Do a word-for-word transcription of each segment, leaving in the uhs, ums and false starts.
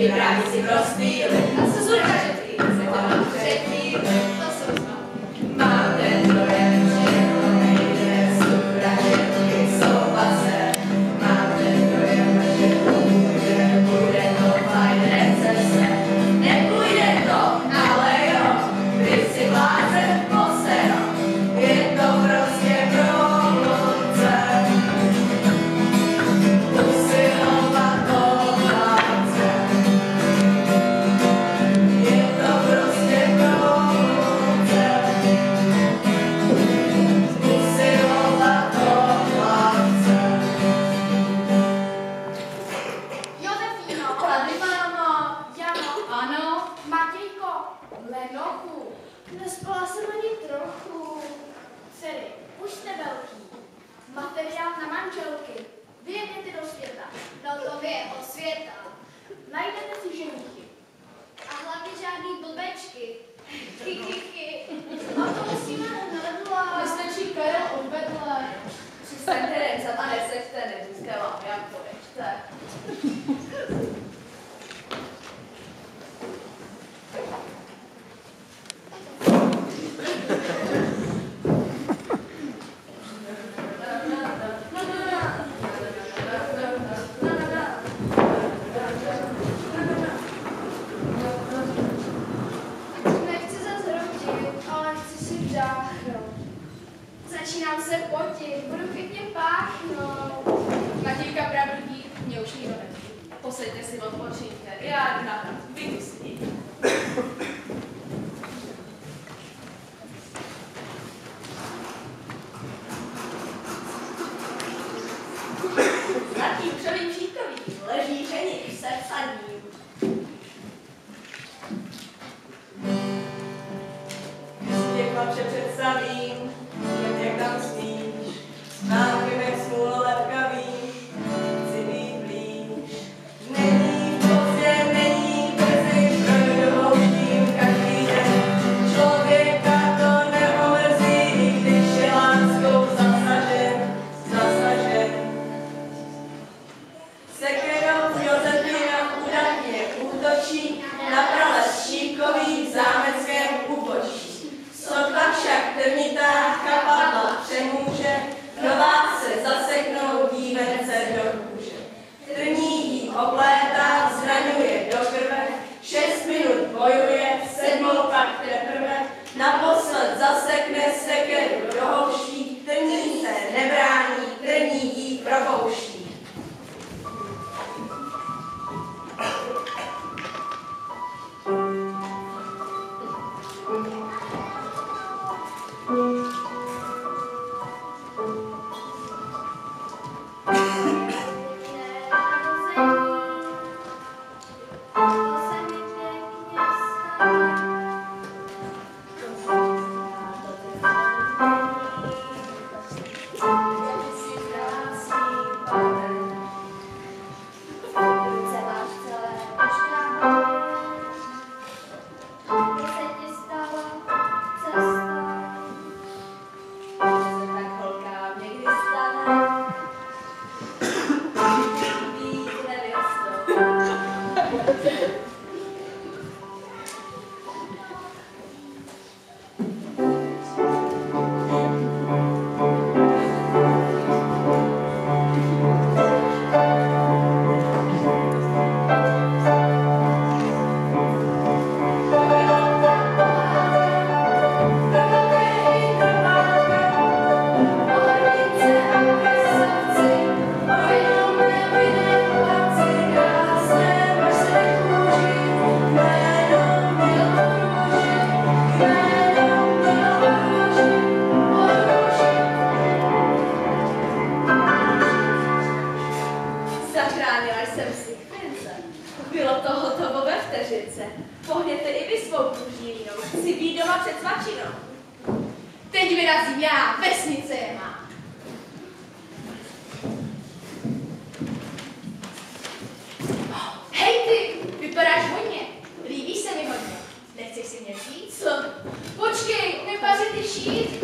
Vypráví si prostý lid a co ukáže ty, se tam předtím, to jsou znám. Mám ten dojem, že to nejde supra, že ty jsou pase. Mám ten dojem, že to půjde, bude to fajn recese. Nepůjde to, ale jo, když si blázen posera, je to prostě promoce. Usilovat to vládce, je to prostě promoce. Usilovat to vládce. Josefíno, tady máma, Jano, ano, Matějko, Lenochu, nespala jsem ani trochu. Dcery, už jste velký. Materiál na manželky. Vyjedete do světa. No to vy od světa. Najdete si ženichy. A hlavně žádný blbečky. Kikiki. A to musíme nedolat. Nestačí Karel odvedle. Přestaňte rencat a neseďte, nezíské vám, jak to nechce. Nechci zase rodit, ale chci si vdáchnout. Začínám se potit, budu pěkně páchnout. Matějka pravdí, mě už nikdo neví. Posaďte si, odpočíňte, já jdu na hrad, vy tu si. Zlatý křový příkový, leží ženich se vsadím. Tě chlapče představím, jen jak tam spíš, mám kymek smůl lepkavý, chci být blíž. Není pozdě, není brzy, projdou tím každý den. Člověka to neomrzí, když je láskou zasažen, zasažen. Se kterou Josefína údatně útočí na prales šípkový v zámeckém úbočí. Sotva však trnitá chapadla přemůže, nová se zaseknou dívence do kůže. Trní jí oplétá, zraňuje do krve, šest minut bojuje, sedmou pak teprve, naposled zasekne sekeru do houští, trní se nebrání, trní jí propouští. Teď vyrazím já, vesnice je má. Hej ty, vypadáš hodně, líbí se mi hodně. Nechceš si mě říct? Co? Počkej, nepaři ty šít.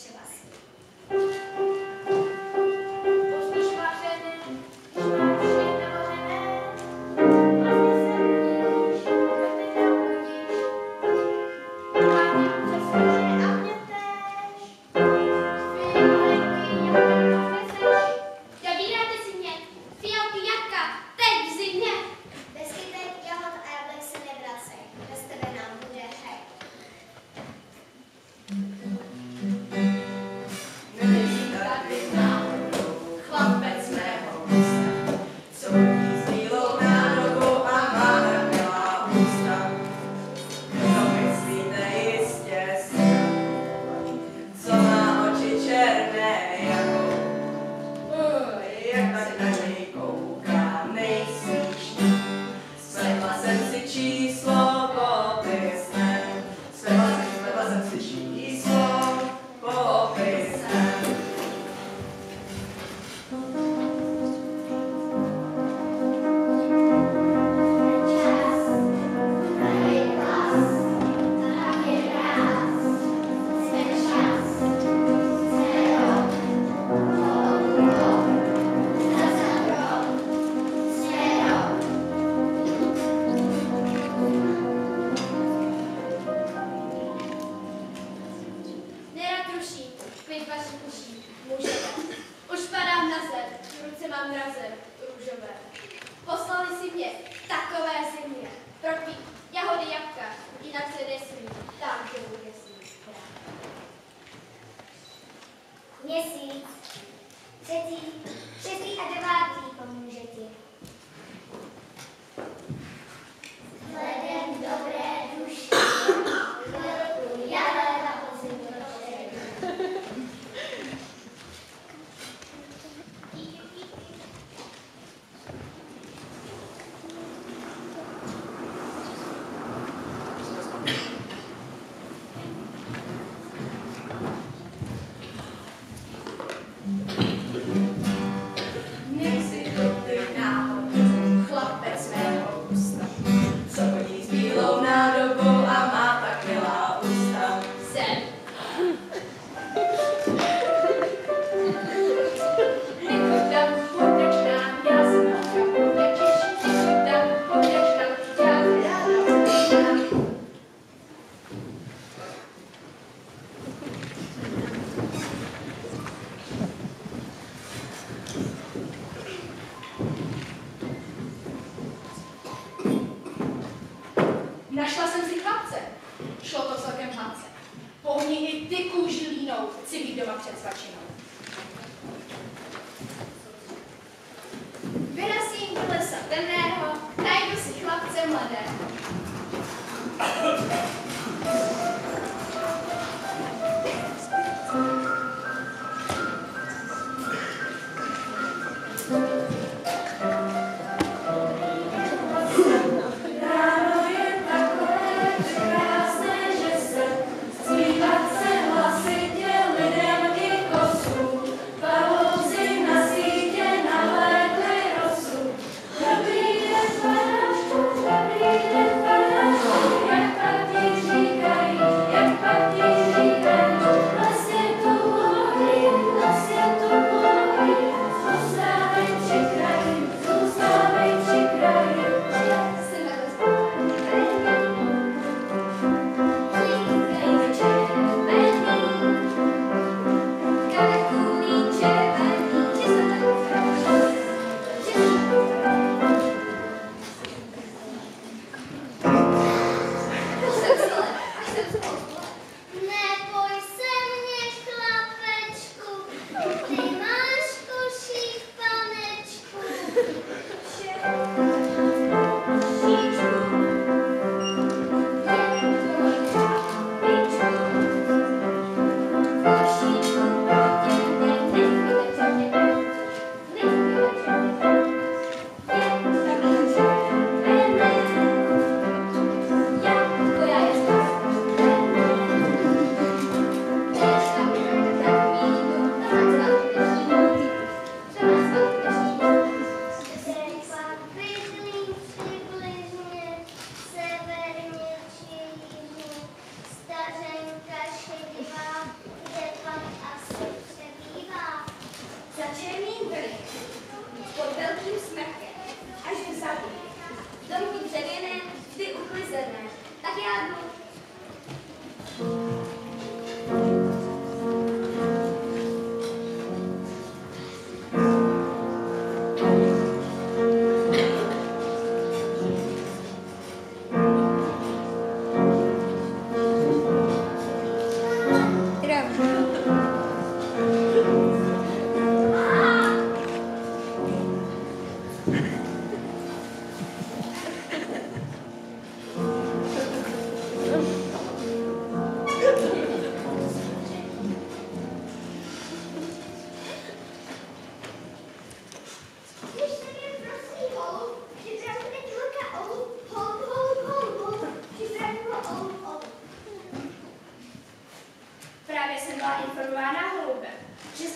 třeba si. Pospíš vařené, když máš jen navařené, vlastně se budíš, kdo ty neubudíš. Hlavně přesvědčené a mě též. Dvě malenky, jak to neseš. Dobíráte si mě, fialky jabka, teď v zimě. Bez kytek, jahod a jablek se nevracej, bez tebe nám bude hej. Není tady náhodou chlapec mého místa, co chodí s bílou nádobou a má tak milá ústa. To myslíte jistě si, co má oči černé jako, uh, jak tak na něj kouká, nejsíš. Svedla jsem si číslo popisné, svedla jsem, svedla jsem si číslo popisné. Čas, tady hlas, tak je ráz, jsme čas, jsme rok, rok, rok, zase rok, jsme rok. Nerad ruší, klid vašich uší, můžete. Už padám na zem, ruce mám mrazem, růžové. Poslali si mě takové země, propít, jahody, jabka, jinak se nesmí, tam, že bude smí. Měsíc, třetí, šestý a devátý pomůže ti. Hledem dobré duše, chvilku jara na podzim do Nejsi to ty náhodou chlapec mého ústa, co chodí s bílou nádobou a má tak milá ústa. Jsem. Nikudam, podečná, já jsem opravdu podečíš. Nikudam, podečná, já jsem ráda podečná. Našla jsem si chlapce. Šlo to celkem hladce. Pohni i ty kůži línou, chci být doma před svačinou. Vyrazím do lesa temného, najdu si chlapce mladého. Ráno je takové krásné, že se zpívat se hlasitě lidem i kosů. Pavouci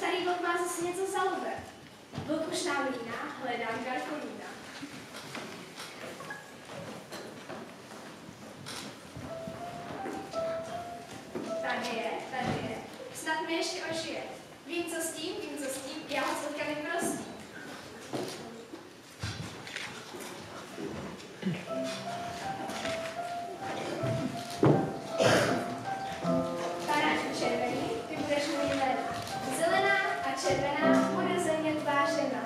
starý vlk má zase něco za lvem. Vlk už nám líná, hledám Garkolína. Tady je, tady je. Snad mi ještě ožije. Vím, co s tím, vím, co s tím, já ho celkem neprostím. Panáčku červený, ty budeš můj jména. Zelená a červená bude země tvá žena.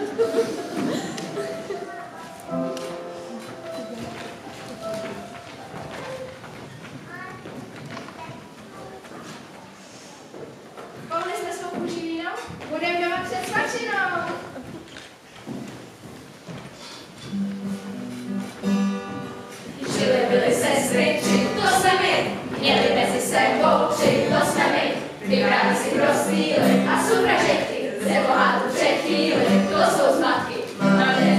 Pohli jsme svou kůži vínou, budem doma před svačinou. Žili byly sestry, tři, to jsme my, měli mezi sebou tři, to jsme my. Vybrali si pro chvíli a sufražetky, ze bohátu před chvíli, to jsou zmatky.